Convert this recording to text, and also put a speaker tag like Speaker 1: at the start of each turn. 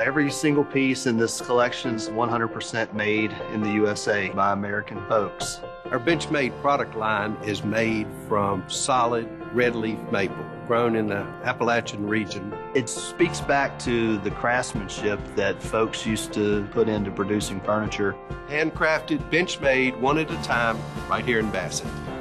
Speaker 1: Every single piece in this collection is 100% made in the USA by American folks.
Speaker 2: Our Benchmade product line is made from solid red leaf maple, grown in the Appalachian region.
Speaker 1: It speaks back to the craftsmanship that folks used to put into producing furniture.
Speaker 2: Handcrafted, Benchmade, one at a time, right here in Bassett.